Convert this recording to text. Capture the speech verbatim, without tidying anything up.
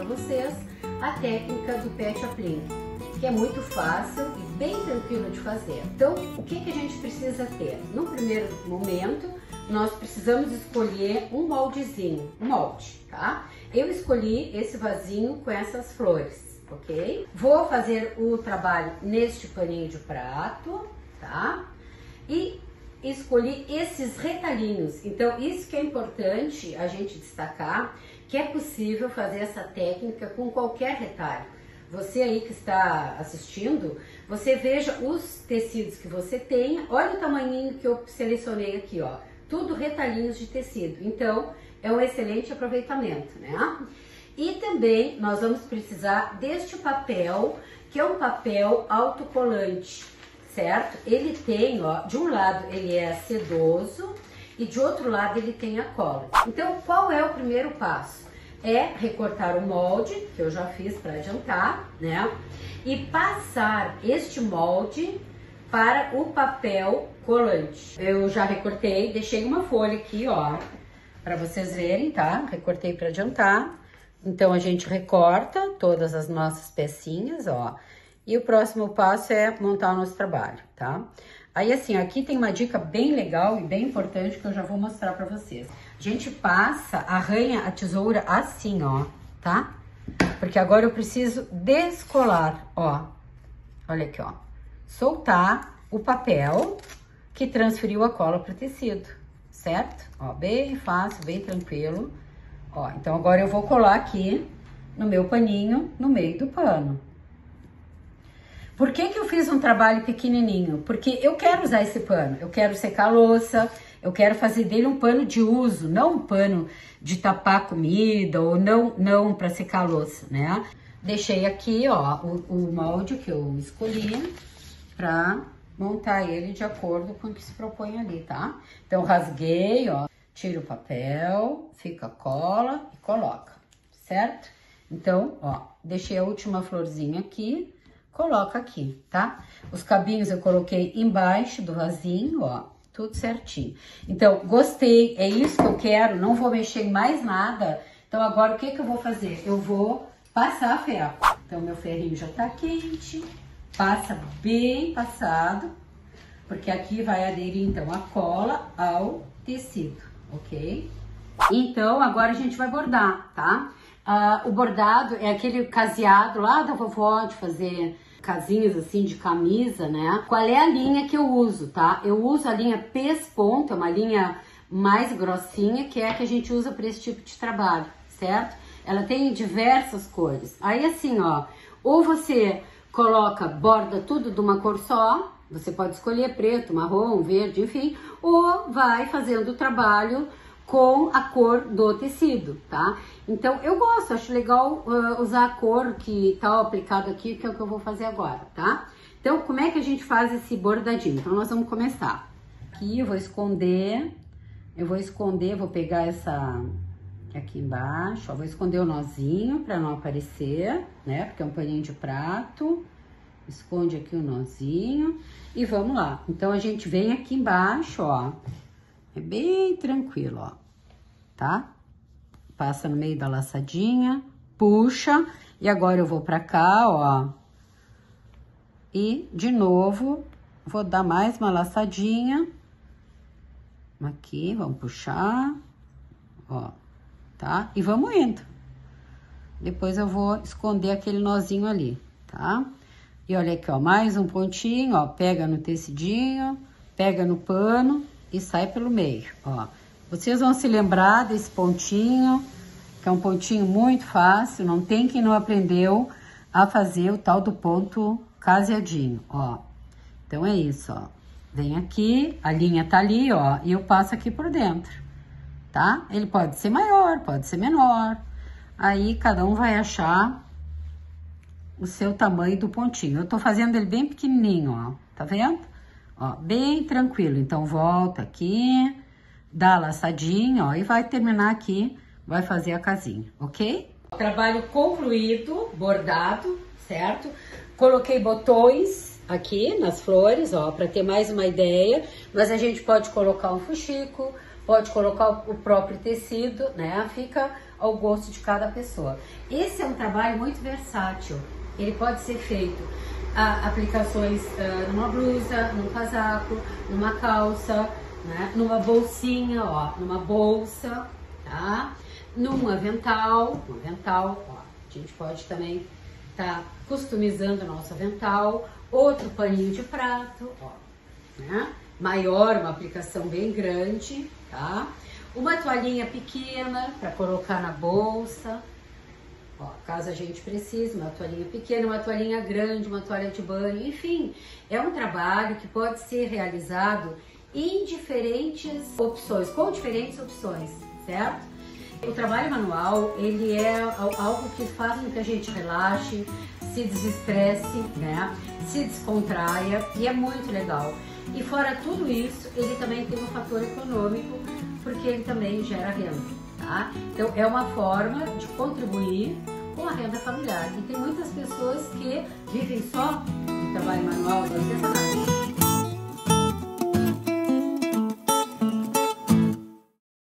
vocês a técnica do pet applique, que é muito fácil e bem tranquilo de fazer. Então, o que, que a gente precisa ter? No primeiro momento, nós precisamos escolher um moldezinho, um molde, tá? Eu escolhi esse vasinho com essas flores, ok? Vou fazer o trabalho neste paninho de prato, tá? E escolhi esses retalhinhos. Então, isso que é importante a gente destacar, que é possível fazer essa técnica com qualquer retalho. Você aí que está assistindo, você veja os tecidos que você tem, olha o tamanhinho que eu selecionei aqui, ó, tudo retalhinhos de tecido, então é um excelente aproveitamento, né? E também nós vamos precisar deste papel, que é um papel autocolante, certo? Ele tem, ó, de um lado ele é sedoso e de outro lado ele tem a cola. Então, qual é o primeiro passo? É recortar o molde, que eu já fiz para adiantar, né? E passar este molde para o papel colante. Eu já recortei, deixei uma folha aqui, ó, para vocês verem, tá? Recortei para adiantar. Então, a gente recorta todas as nossas pecinhas, ó. E o próximo passo é montar o nosso trabalho, tá? Aí, assim, aqui tem uma dica bem legal e bem importante que eu já vou mostrar para vocês. A gente passa, arranha a tesoura assim, ó, tá? Porque agora eu preciso descolar, ó. Olha aqui, ó. Soltar o papel que transferiu a cola pro tecido, certo? Ó, bem fácil, bem tranquilo. Ó, então agora eu vou colar aqui no meu paninho, no meio do pano. Por que que eu fiz um trabalho pequenininho? Porque eu quero usar esse pano, eu quero secar a louça, eu quero fazer dele um pano de uso, não um pano de tapar comida ou não, não para secar a louça, né? Deixei aqui, ó, o, o molde que eu escolhi para montar ele de acordo com o que se propõe ali, tá? Então, rasguei, ó, tiro o papel, fica a cola e coloca, certo? Então, ó, deixei a última florzinha aqui, coloca aqui, tá? Os cabinhos eu coloquei embaixo do vasinho, ó, tudo certinho. Então, gostei, é isso que eu quero, não vou mexer em mais nada. Então, agora o que que eu vou fazer? Eu vou passar ferro. Então, meu ferrinho já tá quente, passa bem passado, porque aqui vai aderir, então, a cola ao tecido, ok? Então, agora a gente vai bordar, tá? Ah, o bordado é aquele caseado lá da vovó de fazer casinhas assim de camisa, né? Qual é a linha que eu uso, tá? Eu uso a linha pesponto, é uma linha mais grossinha, que é a que a gente usa para esse tipo de trabalho, certo? Ela tem diversas cores. Aí assim, ó, ou você coloca, borda tudo de uma cor só, você pode escolher preto, marrom, verde, enfim, ou vai fazendo o trabalho com a cor do tecido, tá? Então, eu gosto, acho legal uh, usar a cor que tá aplicado aqui, que é o que eu vou fazer agora, tá? Então, como é que a gente faz esse bordadinho? Então, nós vamos começar. Aqui, eu vou esconder, eu vou esconder, vou pegar essa aqui embaixo, ó, vou esconder o nozinho pra não aparecer, né? Porque é um paninho de prato. Esconde aqui o nozinho e vamos lá. Então, a gente vem aqui embaixo, ó. É bem tranquilo, ó, tá? Passa no meio da laçadinha, puxa, e agora eu vou pra cá, ó. E, de novo, vou dar mais uma laçadinha. Aqui, vamos puxar, ó, tá? E vamos indo. Depois eu vou esconder aquele nozinho ali, tá? E olha aqui, ó, mais um pontinho, ó, pega no tecidinho, pega no pano e sai pelo meio, ó. Vocês vão se lembrar desse pontinho, que é um pontinho muito fácil, não tem quem não aprendeu a fazer o tal do ponto caseadinho, ó. Então, é isso, ó. Vem aqui, a linha tá ali, ó, e eu passo aqui por dentro, tá? Ele pode ser maior, pode ser menor, aí cada um vai achar o seu tamanho do pontinho. Eu tô fazendo ele bem pequenininho, ó, tá vendo? Ó, bem tranquilo. Então, volta aqui, dá a laçadinha, ó, e vai terminar aqui, vai fazer a casinha, ok? Trabalho concluído, bordado, certo? Coloquei botões aqui nas flores, ó, para ter mais uma ideia, mas a gente pode colocar um fuxico, pode colocar o próprio tecido, né? Fica ao gosto de cada pessoa. Esse é um trabalho muito versátil, ele pode ser feito a aplicações uh, numa blusa, num casaco, numa calça, né? Numa bolsinha, ó, numa bolsa, tá? Num avental, um avental, ó, a gente pode também tá customizando o nosso avental, outro paninho de prato, ó, né? Maior, uma aplicação bem grande, tá? Uma toalhinha pequena para colocar na bolsa, ó, caso a gente precise, uma toalhinha pequena, uma toalhinha grande, uma toalha de banho, enfim, é um trabalho que pode ser realizado em diferentes opções, com diferentes opções, certo? O trabalho manual, ele é algo que faz com que a gente relaxe, se desestresse, né? Se descontraia, e é muito legal. E fora tudo isso, ele também tem um fator econômico, porque ele também gera renda, tá? Então é uma forma de contribuir com a renda familiar. E tem muitas pessoas que vivem só de trabalho manual, do artesanato,